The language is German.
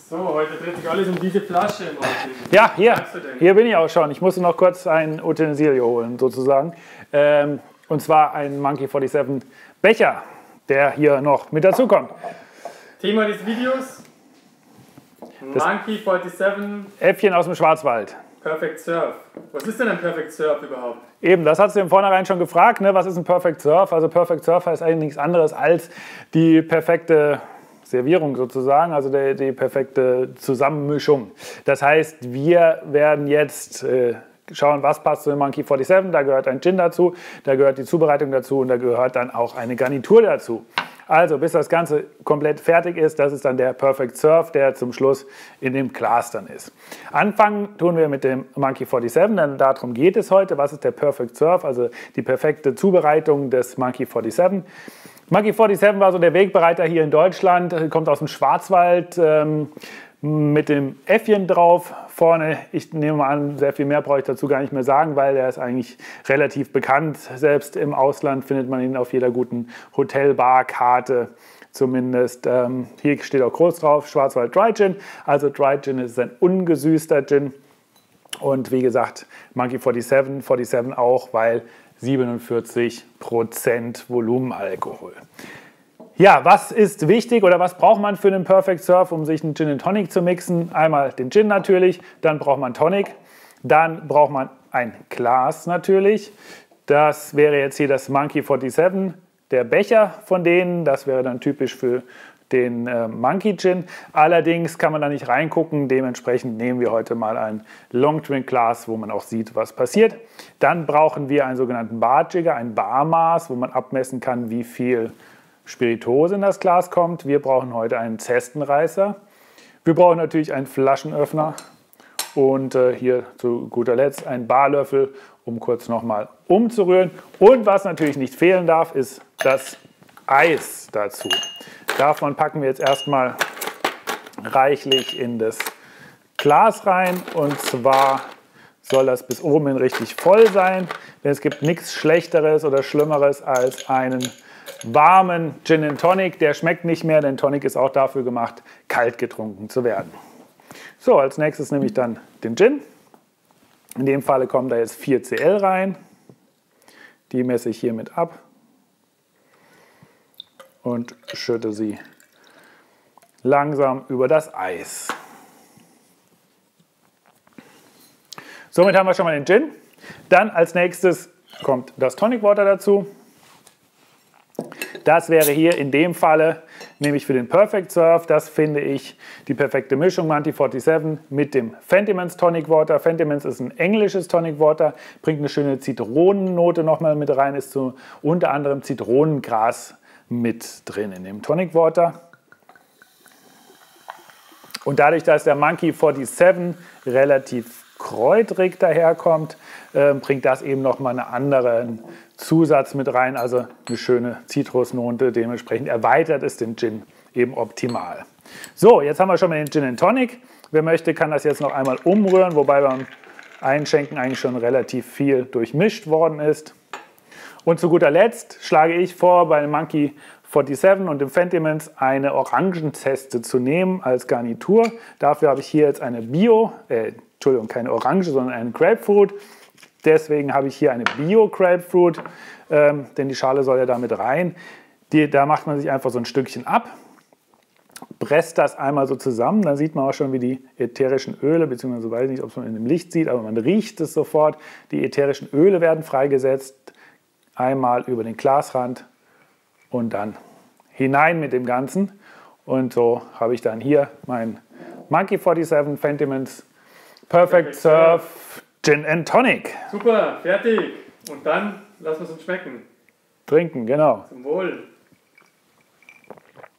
So, heute dreht sich alles um diese Flasche. Ja, hier bin ich auch schon. Ich musste noch kurz ein Utensilio holen, sozusagen. Und zwar ein Monkey 47 Becher, der hier noch mit dazu kommt. Thema des Videos: Monkey 47 Äffchen aus dem Schwarzwald. Perfect Surf. Was ist denn ein Perfect Surf überhaupt? Eben, das hast du im Vornherein schon gefragt, ne? Was ist ein Perfect Surf? Also Perfect Surf heißt eigentlich nichts anderes als die perfekte Servierung sozusagen, also die perfekte Zusammenmischung. Das heißt, wir werden jetzt schauen, was passt zu dem Monkey 47. Da gehört ein Gin dazu, da gehört die Zubereitung dazu und da gehört dann auch eine Garnitur dazu. Also bis das Ganze komplett fertig ist, das ist dann der Perfect Surf, der zum Schluss in dem Glas dann ist. Anfangen tun wir mit dem Monkey 47, denn darum geht es heute. Was ist der Perfect Surf, also die perfekte Zubereitung des Monkey 47. Monkey 47 war so der Wegbereiter hier in Deutschland, kommt aus dem Schwarzwald mit dem Äffchen drauf vorne. Ich nehme mal an, sehr viel mehr brauche ich dazu gar nicht mehr sagen, weil der ist eigentlich relativ bekannt. Selbst im Ausland findet man ihn auf jeder guten Hotelbarkarte zumindest. Hier steht auch groß drauf, Schwarzwald Dry Gin. Also Dry Gin ist ein ungesüßter Gin. Und wie gesagt, Monkey 47 auch, weil 47% Volumenalkohol. Ja, was ist wichtig oder was braucht man für einen Perfect Surf, um sich einen Gin and Tonic zu mixen? Einmal den Gin natürlich, dann braucht man Tonic, dann braucht man ein Glas natürlich. Das wäre jetzt hier das Monkey 47, der Becher von denen. Das wäre dann typisch für den Monkey Gin. Allerdings kann man da nicht reingucken. Dementsprechend nehmen wir heute mal ein Long Drink Glas, wo man auch sieht, was passiert. Dann brauchen wir einen sogenannten Barjigger, ein Barmaß, wo man abmessen kann, wie viel Spirituose in das Glas kommt. Wir brauchen heute einen Zestenreißer. Wir brauchen natürlich einen Flaschenöffner und hier zu guter Letzt einen Barlöffel, um kurz nochmal umzurühren. Und was natürlich nicht fehlen darf, ist das Eis dazu. Davon packen wir jetzt erstmal reichlich in das Glas rein und zwar soll das bis oben hin richtig voll sein, denn es gibt nichts Schlechteres oder Schlimmeres als einen warmen Gin and Tonic. Der schmeckt nicht mehr, denn Tonic ist auch dafür gemacht, kalt getrunken zu werden. So, als nächstes nehme ich dann den Gin. In dem Falle kommen da jetzt 4 Cl rein. Die messe ich hiermit ab und schütte sie langsam über das Eis. Somit haben wir schon mal den Gin. Dann als nächstes kommt das Tonic Water dazu. Das wäre hier in dem Falle, nämlich für den Perfect Surf, das finde ich die perfekte Mischung, Monkey 47 mit dem Fentimans Tonic Water. Fentimans ist ein englisches Tonic Water, bringt eine schöne Zitronennote nochmal mit rein, ist so unter anderem Zitronengras mit drin in dem Tonic Water. Und dadurch, dass der Monkey 47 relativ kräutrig daherkommt, bringt das eben nochmal einen anderen Zusatz mit rein, also eine schöne Zitrusnote. Dementsprechend erweitert es den Gin eben optimal. So, jetzt haben wir schon mal den Gin and Tonic. Wer möchte, kann das jetzt noch einmal umrühren, wobei beim Einschenken eigentlich schon relativ viel durchmischt worden ist. Und zu guter Letzt schlage ich vor, bei dem Monkey 47 und dem Fentimans eine Orangenzeste zu nehmen als Garnitur. Dafür habe ich hier jetzt eine Entschuldigung, keine Orange, sondern eine Grapefruit. Deswegen habe ich hier eine Bio-Grapefruit, denn die Schale soll ja damit rein. Da macht man sich einfach so ein Stückchen ab, presst das einmal so zusammen, dann sieht man auch schon, wie die ätherischen Öle, beziehungsweise weiß ich nicht, ob man in dem Licht sieht, aber man riecht es sofort. Die ätherischen Öle werden freigesetzt, einmal über den Glasrand und dann hinein mit dem Ganzen. Und so habe ich dann hier mein Monkey 47 Fentimans Perfect Surf Gin and Tonic. Super, fertig. Und dann lassen wir es uns schmecken. Trinken, genau. Zum Wohl.